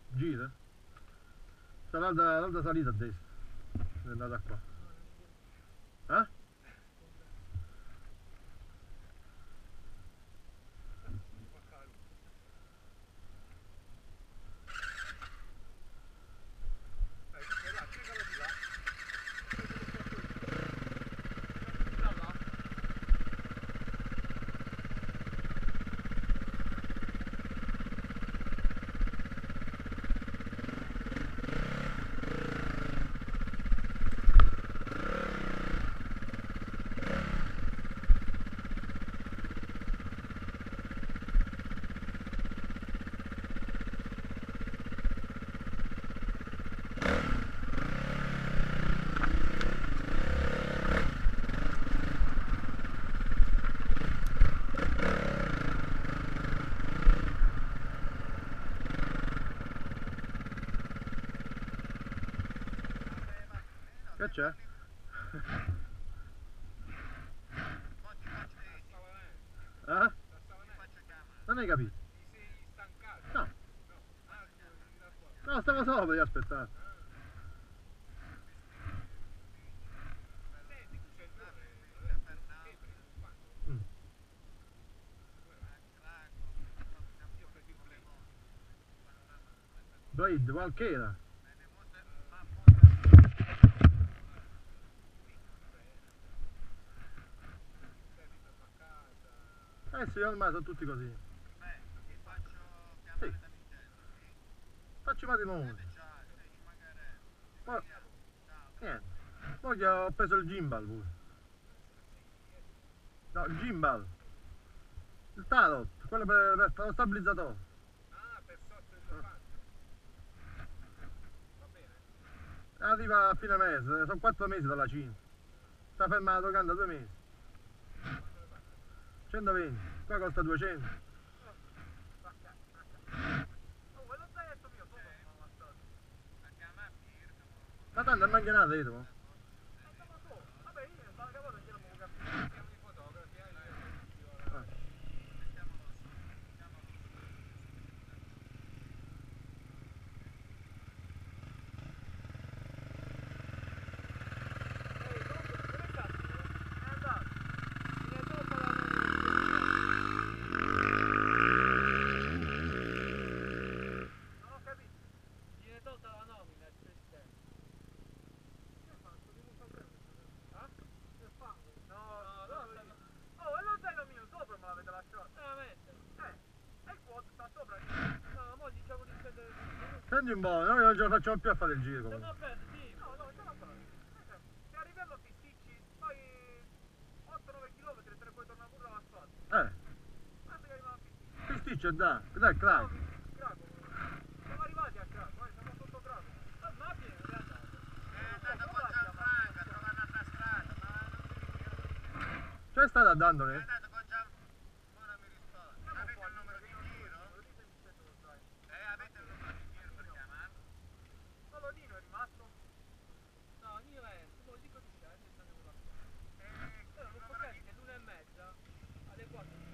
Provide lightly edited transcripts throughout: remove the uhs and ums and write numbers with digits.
Gira? Sta l'altra salita a destra. È andata qua. Eh? Che c'è? Eh? Non hai capito? No. No, stavo sopra di aspettare. Blade, qualche. Sì, ormai sono tutti così. Sì. Faccio i matrimoni. Ma niente. Poi che ho preso il gimbal pure. No, il gimbal. Il tarot, quello per lo stabilizzatore. Ah, per sotto il fatto. Va bene. Arriva a fine mese, sono 4 mesi dalla Cina. Sta fermata la locanda 2 mesi. 120, qua costa 200. Oh, quello zainetto mio, come non l'ho ammazzato? Anche a me, Ma tanto non manca nada dietro. Vabbè, io non stavo capendo che non mi capire. Siamo i fotografi, Senti un po', noi non ce la facciamo più a fare il giro. sì, no, ce la fai. Se arriviamo a Pisticci, poi 8-9 km te ne puoi tornare pure dall'asfalto. Basta che arriviamo a Pisticci. Pisticcio dai, crack. Siamo arrivati a Craco, siamo sotto Craco. Ma pieno, è andato. È andato con Gianfranco a trovare un'altra strada, ma non mi ricordo. C'è stata andandone? È andato con Gianfranco. Ora mi rispondi. Avete il numero di giro? Avete il numero di giro per chiamarlo? Solo Nino è rimasto? No, Nino è, tipo il dico di scendere e stanno qua. Non può credere che l'1:30 alle 4 di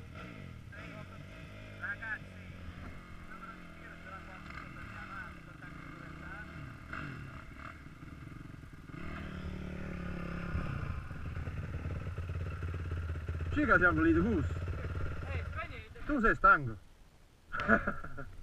ragazzi, il numero di giro ce l'ha qualcuno per chiamarlo, per tanto Cica siamo lì di bus. spegnete. Tu sei stanco.